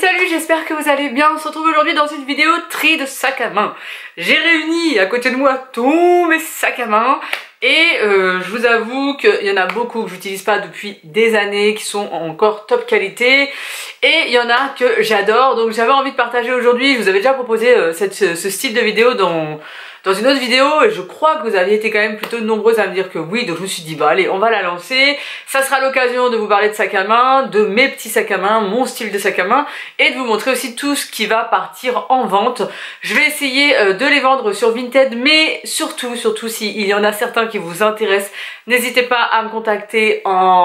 Salut, j'espère que vous allez bien. On se retrouve aujourd'hui dans une vidéo tri de sac à main. J'ai réuni à côté de moi tous mes sacs à main et je vous avoue qu'il y en a beaucoup que j'utilise pas depuis des années, qui sont encore top qualité, et il y en a que j'adore, donc j'avais envie de partager aujourd'hui. Je vous avais déjà proposé ce style de vidéo dans une autre vidéo et je crois que vous aviez été quand même plutôt nombreuses à me dire que oui, donc je me suis dit bah allez, on va la lancer. Ça sera l'occasion de vous parler de sac à main, de mes petits sacs à main, mon style de sac à main, et de vous montrer aussi tout ce qui va partir en vente. Je vais essayer de les vendre sur Vinted, mais surtout s'il y en a certains qui vous intéressent, n'hésitez pas à me contacter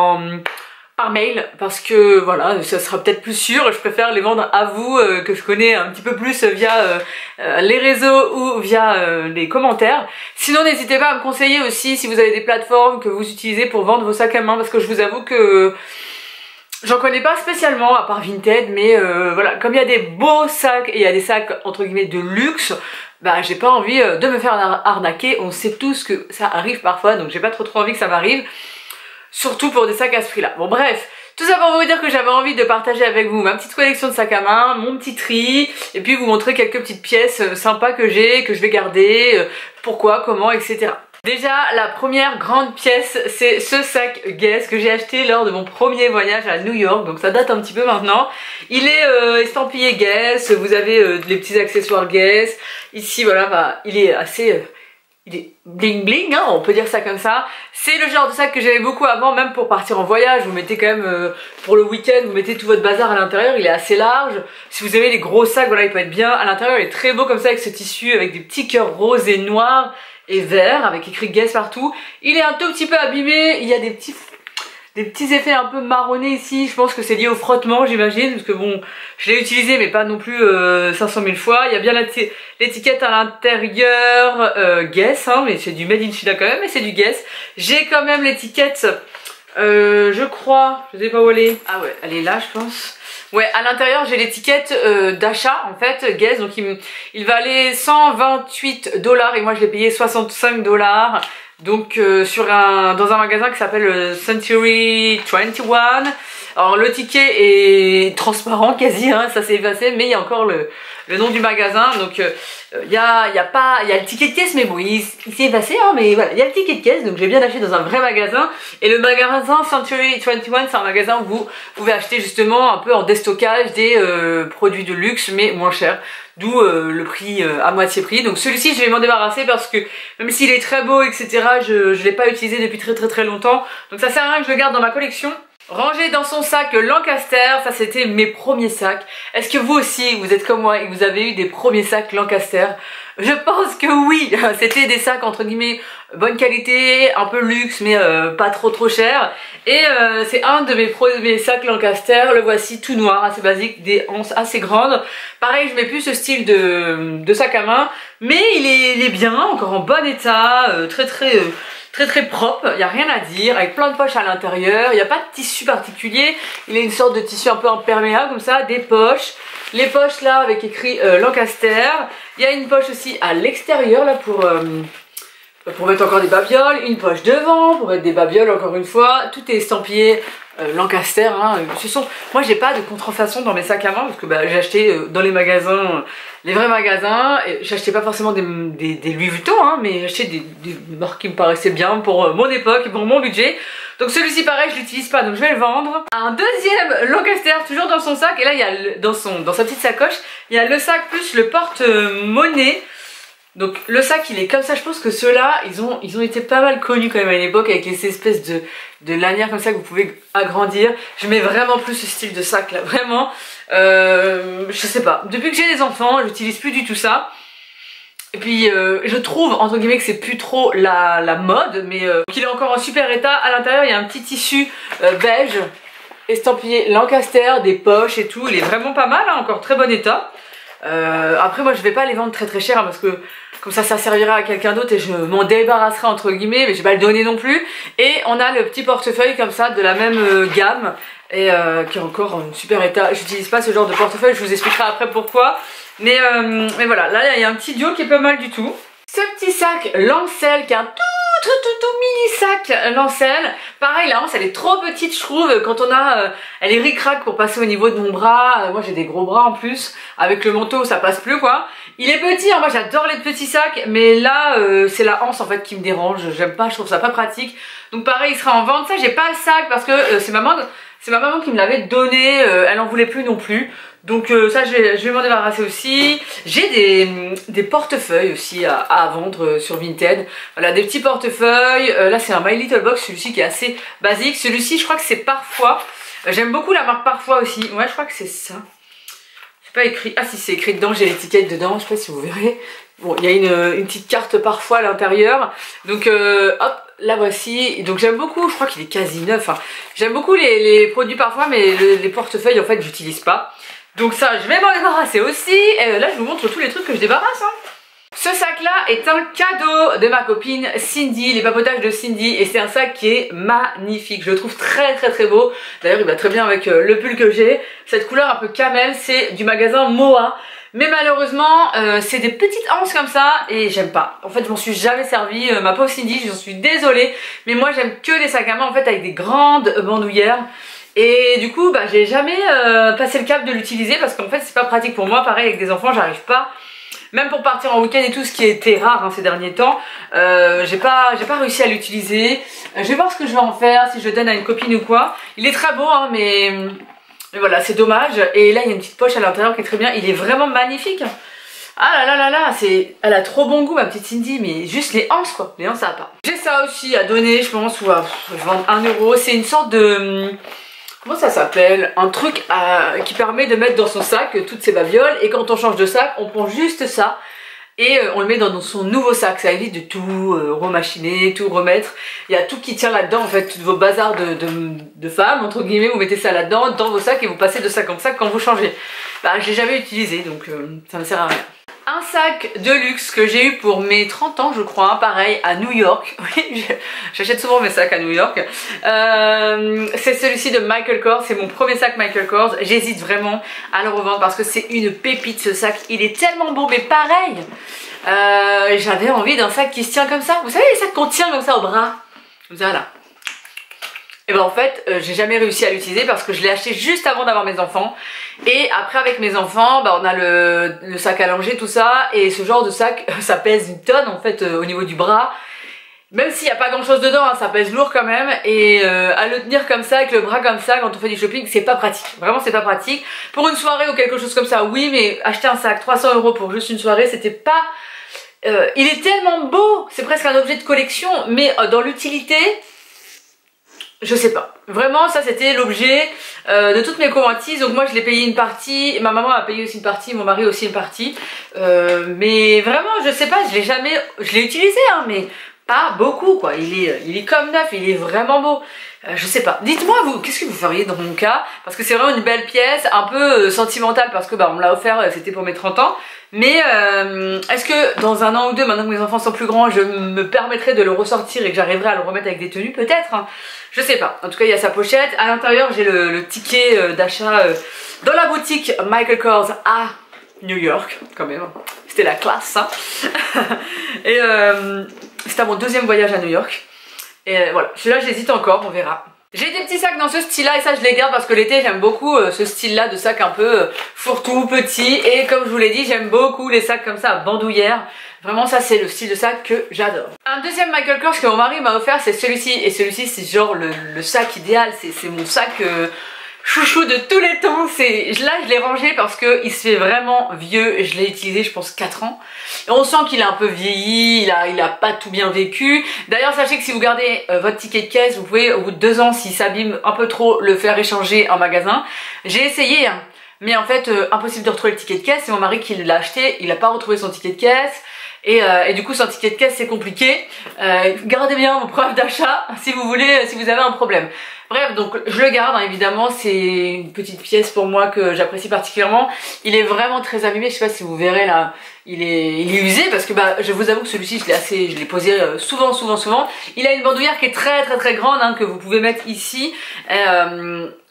par mail, parce que voilà, ça sera peut-être plus sûr. Je préfère les vendre à vous que je connais un petit peu plus via les réseaux ou via les commentaires. Sinon n'hésitez pas à me conseiller aussi si vous avez des plateformes que vous utilisez pour vendre vos sacs à main, parce que je vous avoue que j'en connais pas spécialement à part Vinted, mais voilà, comme il y a des beaux sacs et il y a des sacs entre guillemets de luxe, bah j'ai pas envie de me faire arnaquer. On sait tous que ça arrive parfois, donc j'ai pas trop envie que ça m'arrive. Surtout pour des sacs à ce prix là. Bon bref, tout ça pour vous dire que j'avais envie de partager avec vous ma petite collection de sacs à main, mon petit tri, et puis vous montrer quelques petites pièces sympas que j'ai, que je vais garder, pourquoi, comment, etc. Déjà, la première grande pièce, c'est ce sac Guess que j'ai acheté lors de mon premier voyage à New York, donc ça date un petit peu maintenant. Il est estampillé Guess, vous avez les petits accessoires Guess. Ici voilà, bah, il est assez... il est bling bling, hein, on peut dire ça comme ça. C'est le genre de sac que j'aimais beaucoup avant, même pour partir en voyage. Vous mettez quand même, pour le week-end, vous mettez tout votre bazar à l'intérieur, il est assez large. Si vous aimez les gros sacs, voilà, il peut être bien. À l'intérieur, il est très beau comme ça, avec ce tissu, avec des petits cœurs roses et noirs et verts, avec écrit Guess partout. Il est un tout petit peu abîmé, il y a des petits effets un peu marronnés ici. Je pense que c'est lié au frottement, j'imagine, parce que bon, je l'ai utilisé mais pas non plus 500 000 fois. Il y a bien l'étiquette à l'intérieur Guess, hein, mais c'est du Made in China quand même, mais c'est du Guess. J'ai quand même l'étiquette, je crois, je sais pas où elle est. Ah ouais, elle est là je pense. Ouais, à l'intérieur j'ai l'étiquette d'achat en fait, Guess, donc il valait 128 $ et moi je l'ai payé 65 $. Donc dans un magasin qui s'appelle Century 21. Alors le ticket est transparent quasi, hein, ça s'est effacé, mais il y a encore le nom du magasin. Donc il y a le ticket de caisse, mais bon il s'est effacé, hein, mais voilà, il y a le ticket de caisse. Donc j'ai bien acheté dans un vrai magasin. Et le magasin Century 21, c'est un magasin où vous pouvez acheter justement un peu en déstockage des produits de luxe mais moins chers. D'où le prix à moitié prix. Donc celui-ci je vais m'en débarrasser parce que même s'il est très beau etc, je l'ai pas utilisé depuis très longtemps. Donc ça sert à rien que je le garde dans ma collection. Ranger dans son sac Lancaster, ça c'était mes premiers sacs. Est-ce que vous aussi vous êtes comme moi et vous avez eu des premiers sacs Lancaster? Je pense que oui, c'était des sacs entre guillemets bonne qualité, un peu luxe mais pas trop cher. Et c'est un de mes premiers sacs Lancaster, le voici tout noir, assez basique, des anses assez grandes. Pareil, je mets plus ce style de sac à main, mais il est bien, encore en bon état, très propre, il n'y a rien à dire, avec plein de poches à l'intérieur, il n'y a pas de tissu particulier, il est une sorte de tissu un peu imperméable comme ça, des poches, les poches là avec écrit Lancaster, il y a une poche aussi à l'extérieur là pour mettre encore des babioles, une poche devant pour mettre des babioles encore une fois, tout est estampillé Lancaster, hein. Moi j'ai pas de contrefaçon dans mes sacs à main parce que bah, j'ai acheté dans les magasins, les vrais magasins, et j'achetais pas forcément des Louis Vuitton, hein, mais j'achetais des marques qui me paraissaient bien pour mon époque et pour mon budget. Donc celui-ci pareil, je l'utilise pas, donc je vais le vendre. Un deuxième Lancaster toujours dans son sac, et là il y a dans sa petite sacoche, il y a le sac plus le porte-monnaie. Donc le sac il est comme ça, je pense que ceux-là ils ont été pas mal connus quand même à une époque, avec les espèces de lanières comme ça que vous pouvez agrandir. Je mets vraiment plus ce style de sac là, vraiment. Je sais pas, depuis que j'ai des enfants j'utilise plus du tout ça. Et puis je trouve entre guillemets que c'est plus trop la mode, mais qu'il est encore en super état. À l'intérieur il y a un petit tissu beige estampillé Lancaster, des poches et tout, il est vraiment pas mal, hein, encore très bon état. Après moi je vais pas les vendre très cher, hein, parce que comme ça servira à quelqu'un d'autre et je m'en débarrasserai entre guillemets, mais je vais pas le donner non plus. Et on a le petit portefeuille comme ça de la même gamme et qui est encore en super état. J'utilise pas ce genre de portefeuille, je vous expliquerai après pourquoi, mais voilà, là il y a un petit duo qui est pas mal du tout. Ce petit sac Lancel qui est un tout mini sac Lancel. Pareil, la hanche elle est trop petite je trouve. Quand on a, elle est ric-rac pour passer au niveau de mon bras. Moi j'ai des gros bras en plus. Avec le manteau ça passe plus quoi. Il est petit, hein, moi j'adore les petits sacs. Mais là c'est la hanche en fait qui me dérange. J'aime pas, je trouve ça pas pratique. Donc pareil il sera en vente. Ça j'ai pas le sac parce que c'est ma maman qui me l'avait donné. Elle en voulait plus non plus. Donc ça je vais m'en débarrasser aussi. J'ai des portefeuilles aussi à vendre sur Vinted. Voilà des petits portefeuilles. Là c'est un My Little Box, celui-ci qui est assez basique. Celui-ci je crois que c'est Parfois. J'aime beaucoup la marque Parfois aussi. Ouais je crois que c'est ça. C'est pas écrit. Ah si c'est écrit dedans, j'ai l'étiquette dedans. Je sais pas si vous verrez. Bon il y a une petite carte Parfois à l'intérieur. Donc hop. La voici, donc j'aime beaucoup, je crois qu'il est quasi neuf, hein. J'aime beaucoup les produits Parfois mais les portefeuilles en fait j'utilise pas. Donc ça je vais m'en débarrasser aussi, et là je vous montre tous les trucs que je débarrasse hein. Ce sac là est un cadeau de ma copine Cindy, les papotages de Cindy, et c'est un sac qui est magnifique, je le trouve très beau. D'ailleurs il va très bien avec le pull que j'ai, cette couleur un peu camel, c'est du magasin Moa. Mais malheureusement c'est des petites anses comme ça et j'aime pas. En fait je m'en suis jamais servi, ma pauvre Cindy, j'en suis désolée. Mais moi j'aime que les sacs à main en fait avec des grandes bandoulières. Et du coup bah j'ai jamais passé le cap de l'utiliser parce qu'en fait c'est pas pratique pour moi. Pareil avec des enfants j'arrive pas. Même pour partir en week-end et tout, ce qui était rare hein, ces derniers temps, j'ai pas réussi à l'utiliser. Je vais voir ce que je vais en faire, si je le donne à une copine ou quoi. Il est très beau hein, mais voilà, c'est dommage. Et là, il y a une petite poche à l'intérieur qui est très bien. Il est vraiment magnifique. Ah là, elle a trop bon goût, ma petite Cindy. Mais juste les hanches, quoi. Les hanches, ça va pas. J'ai ça aussi à donner, je pense, ou à vendre 1 €. C'est une sorte de... Comment ça s'appelle? Un truc qui permet de mettre dans son sac toutes ses babioles. Et quand on change de sac, on prend juste ça. Et on le met dans son nouveau sac, ça évite de tout remachiner, tout remettre. Il y a tout qui tient là-dedans en fait, tous vos bazars de femmes, entre guillemets, vous mettez ça là-dedans, dans vos sacs et vous passez de sac en sac quand vous changez. Bah je l'ai jamais utilisé donc ça ne sert à rien. Un sac de luxe que j'ai eu pour mes 30 ans je crois, hein, pareil à New York. Oui, j'achète souvent mes sacs à New York. C'est celui-ci de Michael Kors, c'est mon premier sac Michael Kors. J'hésite vraiment à le revendre parce que c'est une pépite ce sac. Il est tellement beau mais pareil. J'avais envie d'un sac qui se tient comme ça. Vous savez les sacs qu'on tient comme ça au bras? Voilà. Et ben en fait j'ai jamais réussi à l'utiliser parce que je l'ai acheté juste avant d'avoir mes enfants. Et après avec mes enfants bah, on a le sac à langer tout ça. Et ce genre de sac ça pèse une tonne en fait au niveau du bras. Même s'il n'y a pas grand chose dedans hein, ça pèse lourd quand même. Et à le tenir comme ça avec le bras comme ça quand on fait du shopping c'est pas pratique. Vraiment c'est pas pratique. Pour une soirée ou quelque chose comme ça oui, mais acheter un sac 300 € pour juste une soirée c'était pas... il est tellement beau, c'est presque un objet de collection. Mais dans l'utilité... Je sais pas. Vraiment ça c'était l'objet de toutes mes convoitises. Donc moi je l'ai payé une partie, ma maman a payé aussi une partie, mon mari aussi une partie. Mais vraiment je sais pas, je l'ai utilisé hein, mais pas beaucoup quoi. Il est comme neuf, il est vraiment beau. Je sais pas. Dites-moi vous, qu'est-ce que vous feriez dans mon cas? Parce que c'est vraiment une belle pièce, un peu sentimentale parce que bah on me l'a offert, c'était pour mes 30 ans. Mais est-ce que dans 1 an ou 2, maintenant que mes enfants sont plus grands, je me permettrai de le ressortir et que j'arriverai à le remettre avec des tenues? Peut-être hein. Je sais pas. En tout cas il y a sa pochette. À l'intérieur j'ai le ticket d'achat dans la boutique Michael Kors à New York quand même. C'était la classe hein. Et c'était mon 2e voyage à New York. Et voilà, celui-là j'hésite encore, on verra. J'ai des petits sacs dans ce style là et ça je les garde parce que l'été j'aime beaucoup ce style là de sac un peu fourre-tout, petit. Et comme je vous l'ai dit j'aime beaucoup les sacs comme ça à bandoulière. Vraiment ça c'est le style de sac que j'adore. Un deuxième Michael Kors que mon mari m'a offert c'est celui-ci. Et celui-ci c'est genre le sac idéal, c'est mon sac chouchou de tous les temps. Là je l'ai rangé parce que il se fait vraiment vieux. Je l'ai utilisé je pense 4 ans. Et on sent qu'il a un peu vieilli, il a pas tout bien vécu. D'ailleurs sachez que si vous gardez votre ticket de caisse, vous pouvez au bout de 2 ans s'il s'abîme un peu trop le faire échanger en magasin. J'ai essayé hein, mais en fait impossible de retrouver le ticket de caisse. C'est mon mari qui l'a acheté, il a pas retrouvé son ticket de caisse. Et du coup sans ticket de caisse c'est compliqué. Gardez bien vos preuves d'achat si vous voulez, si vous avez un problème. Bref, donc je le garde hein, évidemment, c'est une petite pièce pour moi que j'apprécie particulièrement. Il est vraiment très abîmé, je sais pas si vous verrez là, il est usé parce que bah je vous avoue que celui-ci je l'ai posé souvent. Il a une bandoulière qui est très grande hein, que vous pouvez mettre ici.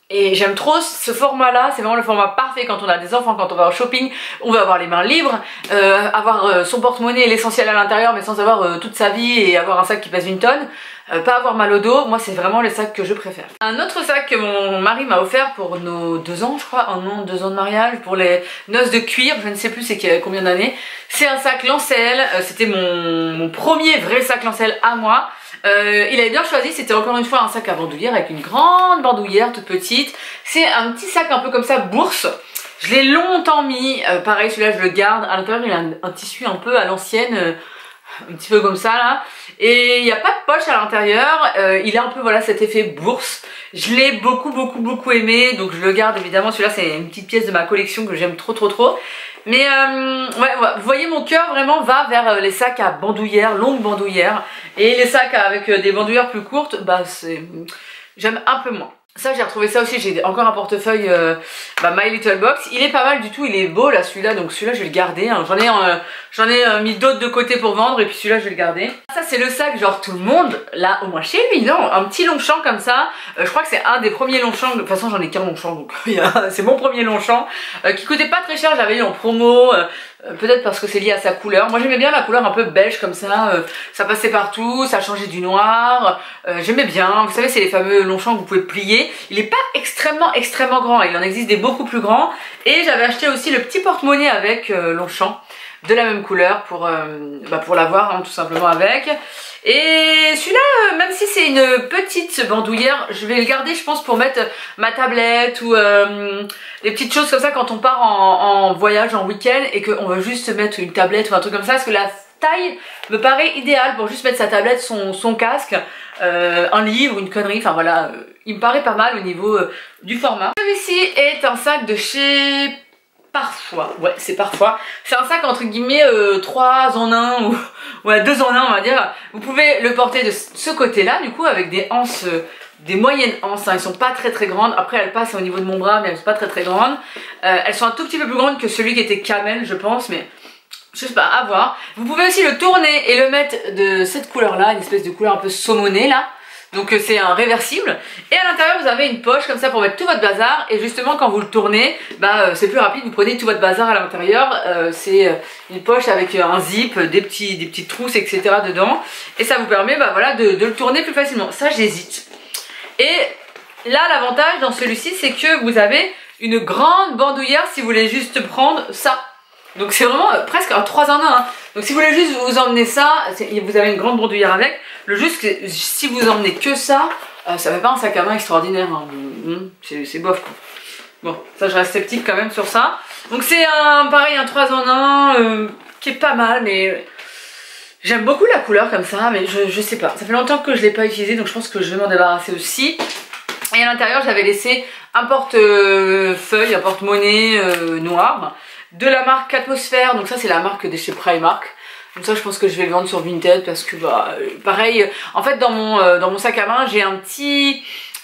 Et j'aime trop ce format là, c'est vraiment le format parfait quand on a des enfants, quand on va au shopping, on va avoir les mains libres, avoir son porte-monnaie et l'essentiel à l'intérieur mais sans avoir toute sa vie et avoir un sac qui pèse une tonne, pas avoir mal au dos, moi c'est vraiment les sacs que je préfère. Un autre sac que mon mari m'a offert pour nos 2 ans je crois, 1 an, 2 ans de mariage, pour les noces de cuir, je ne sais plus c'est combien d'années, c'est un sac Lancel, c'était mon premier vrai sac Lancel à moi. Il avait bien choisi, c'était encore une fois un sac à bandoulière avec une grande bandoulière toute petite. C'est un petit sac un peu comme ça, bourse. Je l'ai longtemps mis, pareil celui-là je le garde. À l'intérieur il a un tissu un peu à l'ancienne, un petit peu comme ça là. Et il n'y a pas de poche à l'intérieur, il a un peu voilà cet effet bourse. Je l'ai beaucoup aimé, donc je le garde évidemment. Celui-là c'est une petite pièce de ma collection que j'aime trop. Mais ouais, vous voyez mon cœur vraiment va vers les sacs à bandoulière, longue bandoulière. Et les sacs avec des bandoulières plus courtes, bah j'aime un peu moins. Ça j'ai retrouvé ça aussi, j'ai encore un portefeuille My Little Box. Il est pas mal du tout, il est beau là celui-là, donc celui-là je vais le garder. Hein. J'en ai mis d'autres de côté pour vendre et puis celui-là je vais le garder. Ça c'est le sac genre tout le monde, là au moins chez lui, non, un petit Longchamp comme ça. Je crois que c'est un des premiers Longchamp, de toute façon j'en ai qu'un Longchamp donc c'est mon premier Longchamp. Qui coûtait pas très cher, j'avais eu en promo. Peut-être parce que c'est lié à sa couleur. Moi j'aimais bien la couleur un peu beige comme ça, ça passait partout, ça changeait du noir, j'aimais bien. Vous savez c'est les fameux Longchamp que vous pouvez plier. Il est pas extrêmement grand, il en existe des beaucoup plus grands. Et j'avais acheté aussi le petit porte-monnaie avec Longchamp de la même couleur pour l'avoir hein, tout simplement avec. Et celui-là, même si c'est une petite bandoulière, je vais le garder je pense pour mettre ma tablette ou des petites choses comme ça quand on part en voyage, en week-end et qu'on veut juste mettre une tablette ou un truc comme ça, parce que la taille me paraît idéale pour juste mettre sa tablette, son casque, un livre, une connerie, enfin voilà, il me paraît pas mal au niveau du format. Celui-ci est un sac de chez Parfois, ouais c'est Parfois. C'est un sac entre guillemets 3 en 1 ou ouais 2 en 1 on va dire. Vous pouvez le porter de ce côté là du coup avec des anses, des moyennes anses, hein. Elles sont pas très grandes, après elles passent au niveau de mon bras mais elles sont pas très grandes. Elles sont un tout petit peu plus grandes que celui qui était camel je pense, mais je sais pas, à voir. Vous pouvez aussi le tourner et le mettre de cette couleur là, une espèce de couleur un peu saumonée là. Donc c'est un réversible et à l'intérieur vous avez une poche comme ça pour mettre tout votre bazar, et justement quand vous le tournez c'est plus rapide, vous prenez tout votre bazar à l'intérieur. C'est une poche avec un zip, des petites trousses etc dedans, et ça vous permet voilà, de le tourner plus facilement. Ça j'hésite. Et là l'avantage dans celui-ci c'est que vous avez une grande bandoulière si vous voulez juste prendre ça. Donc c'est vraiment presque un 3 en 1 hein. Donc si vous voulez juste vous emmener ça, vous avez une grande bandoulière avec. Le juste que si vous emmenez que ça, ça fait pas un sac à main extraordinaire hein. C'est bof quoi. Bon, ça je reste sceptique quand même sur ça. Donc c'est pareil un 3 en 1 qui est pas mal, mais j'aime beaucoup la couleur comme ça, mais je sais pas. Ça fait longtemps que je l'ai pas utilisé, donc je pense que je vais m'en débarrasser aussi. Et à l'intérieur j'avais laissé un portefeuille, un porte-monnaie noir de la marque Atmosphère. Donc ça c'est la marque de chez Primark. Donc ça je pense que je vais le vendre sur Vinted parce que pareil, en fait dans mon sac à main j'ai un petit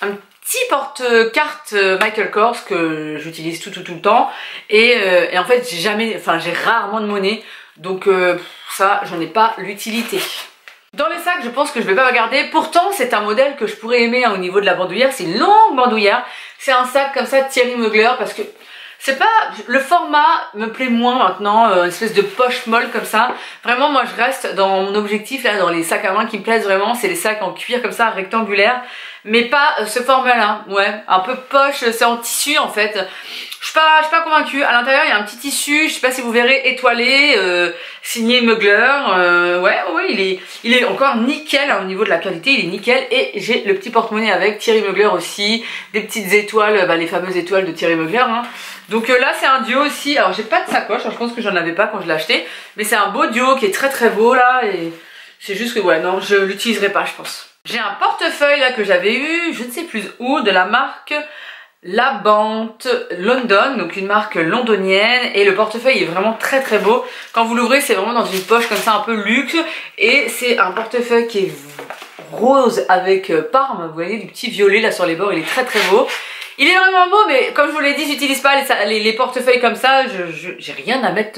porte-carte Michael Kors que j'utilise tout le temps, et en fait j'ai rarement de monnaie, donc ça j'en ai pas l'utilité. Dans les sacs je pense que je vais pas le garder, pourtant c'est un modèle que je pourrais aimer hein, au niveau de la bandoulière, c'est une longue bandoulière, c'est un sac comme ça de Thierry Mugler, parce que c'est pas, le format me plaît moins maintenant, une espèce de poche molle comme ça. Vraiment moi je reste dans mon objectif là, dans les sacs à main qui me plaisent vraiment, c'est les sacs en cuir comme ça, rectangulaires, mais pas ce format là, ouais, un peu poche, c'est en tissu en fait. Je suis pas convaincue. À l'intérieur il y a un petit tissu, je sais pas si vous verrez, étoilé, signé Mugler. Ouais, il est encore nickel hein, au niveau de la qualité, il est nickel. Et j'ai le petit porte-monnaie avec Thierry Mugler aussi, des petites étoiles, les fameuses étoiles de Thierry Mugler. Hein. Donc là c'est un duo aussi. Alors j'ai pas de sacoche, hein, je pense que j'en avais pas quand je l'ai acheté, mais c'est un beau duo qui est très beau là. Et c'est juste que ouais non, je l'utiliserai pas je pense. J'ai un portefeuille là que j'avais eu, je ne sais plus où, de la marque La Bante London, donc une marque londonienne, et le portefeuille est vraiment très beau. Quand vous l'ouvrez c'est vraiment dans une poche comme ça un peu luxe, et c'est un portefeuille qui est rose avec parme, vous voyez du petit violet là sur les bords, il est très beau. Il est vraiment beau, mais comme je vous l'ai dit, j'utilise pas les portefeuilles comme ça, j'ai rien à mettre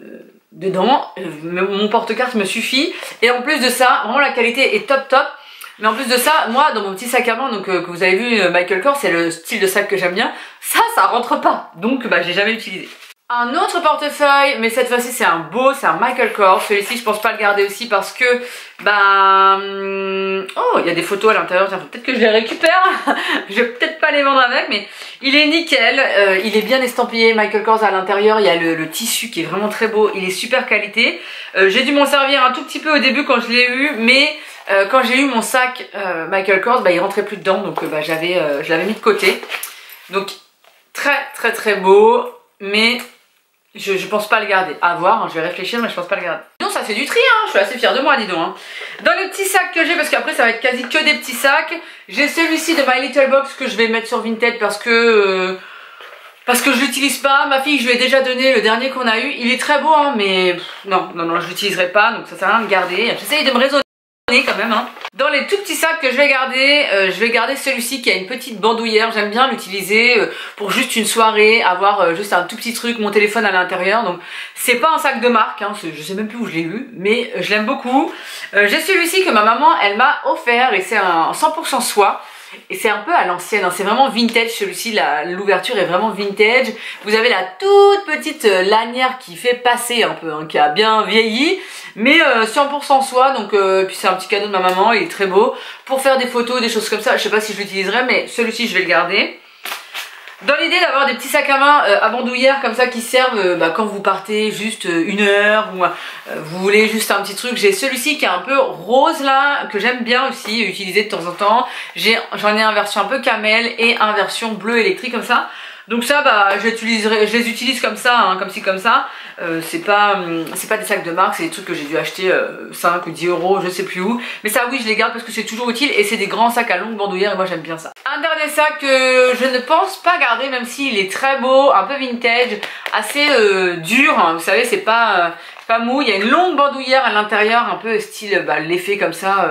dedans, mon porte-carte me suffit, et en plus de ça, vraiment la qualité est top. Mais en plus de ça, moi dans mon petit sac à main donc, que vous avez vu Michael Kors, c'est le style de sac que j'aime bien, ça rentre pas, donc bah j'ai jamais utilisé. Un autre portefeuille, mais cette fois-ci c'est un beau, c'est un Michael Kors. Celui-ci je pense pas le garder aussi parce que oh, il y a des photos à l'intérieur, tiens, faut peut-être que je les récupère. Je vais peut-être pas les vendre avec, mais il est nickel, il est bien estampillé Michael Kors à l'intérieur, il y a le tissu qui est vraiment très beau, il est super qualité. J'ai dû m'en servir un tout petit peu au début quand je l'ai eu, mais quand j'ai eu mon sac Michael Kors, bah il rentrait plus dedans, donc bah je l'avais mis de côté. Donc très beau, mais je pense pas le garder. À voir, hein, je vais réfléchir, mais je pense pas le garder. Non, ça fait du tri, hein, je suis assez fière de moi, dis donc. Hein. Dans les petits sacs que j'ai, parce qu'après ça va être quasi que des petits sacs, j'ai celui-ci de My Little Box que je vais mettre sur Vinted parce que je l'utilise pas. Ma fille, je lui ai déjà donné le dernier qu'on a eu. Il est très beau, hein, mais non, je l'utiliserai pas, donc ça sert à rien de garder. J'essaye de me raisonner quand même. Hein. Dans les tout petits sacs que je vais garder celui-ci qui a une petite bandoulière. J'aime bien l'utiliser pour juste une soirée, avoir juste un tout petit truc, mon téléphone à l'intérieur. Donc c'est pas un sac de marque, hein, je sais même plus où je l'ai eu, mais je l'aime beaucoup. J'ai celui-ci que ma maman elle m'a offert et c'est un 100% soie. Et c'est un peu à l'ancienne, hein. C'est vraiment vintage celui-ci, l'ouverture est vraiment vintage. Vous avez la toute petite lanière qui fait passer un peu, hein, qui a bien vieilli, mais 100% soie, donc puis c'est un petit cadeau de ma maman, il est très beau. Pour faire des photos, des choses comme ça, je sais pas si je l'utiliserai, mais celui-ci je vais le garder. Dans l'idée d'avoir des petits sacs à main à bandoulière comme ça qui servent quand vous partez juste une heure ou vous voulez juste un petit truc, j'ai celui-ci qui est un peu rose là, que j'aime bien aussi utiliser de temps en temps. J'en ai un version un peu camel et un version bleu électrique comme ça. Donc ça je les utilise comme ça, hein, comme ci comme ça. C'est pas des sacs de marque, c'est des trucs que j'ai dû acheter 5 ou 10 euros, je sais plus où. Mais ça oui je les garde parce que c'est toujours utile et c'est des grands sacs à longue bandoulière et moi j'aime bien ça. Un dernier sac que je ne pense pas garder même s'il est très beau, un peu vintage, assez dur, hein, vous savez c'est pas mou, il y a une longue bandoulière à l'intérieur, un peu style l'effet comme ça.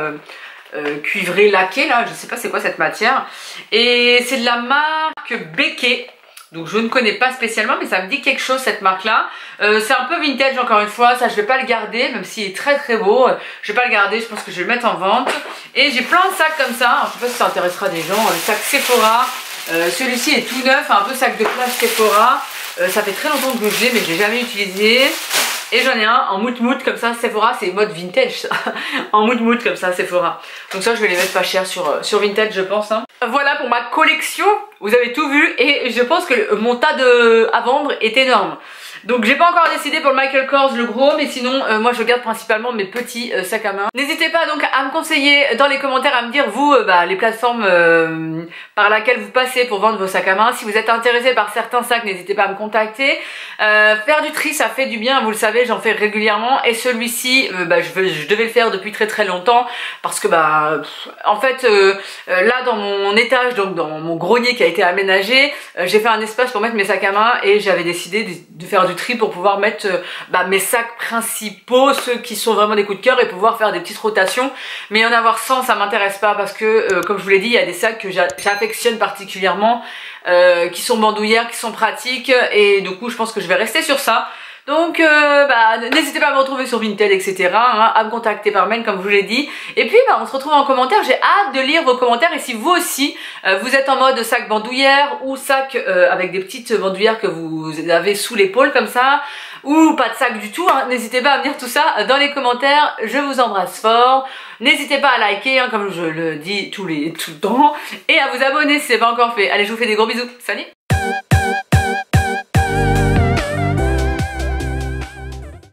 Cuivré laqué là, je sais pas c'est quoi cette matière, et c'est de la marque Becquet. Donc je ne connais pas spécialement mais ça me dit quelque chose cette marque là. C'est un peu vintage encore une fois, ça je vais pas le garder même s'il est très beau. Je vais pas le garder, je pense que je vais le mettre en vente. Et j'ai plein de sacs comme ça, alors, je sais pas si ça intéressera des gens. Le sac Sephora, celui-ci est tout neuf, un peu sac de plage Sephora. Ça fait très longtemps que je l'ai mais je l'ai jamais utilisé. Et j'en ai un en mout comme ça, Sephora, c'est mode vintage ça. En mout comme ça, Sephora. Donc ça je vais les mettre pas cher sur Vinted je pense. Hein. Voilà pour ma collection, vous avez tout vu et je pense que mon tas à vendre est énorme. Donc j'ai pas encore décidé pour le Michael Kors le gros, mais sinon moi je garde principalement mes petits sacs à main. N'hésitez pas donc à me conseiller dans les commentaires, à me dire vous les plateformes par laquelle vous passez pour vendre vos sacs à main. Si vous êtes intéressé par certains sacs, n'hésitez pas à me contacter. Faire du tri ça fait du bien, vous le savez, j'en fais régulièrement et celui-ci je devais le faire depuis très longtemps parce que en fait là dans mon étage, donc dans mon grenier qui a été aménagé, j'ai fait un espace pour mettre mes sacs à main et j'avais décidé de faire du tri pour pouvoir mettre mes sacs principaux, ceux qui sont vraiment des coups de cœur et pouvoir faire des petites rotations. Mais en avoir 100 ça m'intéresse pas parce que comme je vous l'ai dit, il y a des sacs que j'affectionne particulièrement, qui sont bandoulières, qui sont pratiques et du coup je pense que je vais rester sur ça. Donc n'hésitez pas à me retrouver sur Vinted, etc. Hein, à me contacter par mail comme je vous l'ai dit. Et puis on se retrouve en commentaire, j'ai hâte de lire vos commentaires. Et si vous aussi vous êtes en mode sac bandoulière ou sac avec des petites bandoulières que vous avez sous l'épaule comme ça, ou pas de sac du tout, hein, n'hésitez pas à me dire tout ça dans les commentaires. Je vous embrasse fort. N'hésitez pas à liker, hein, comme je le dis tout le temps, et à vous abonner si ce n'est pas encore fait. Allez, je vous fais des gros bisous, salut!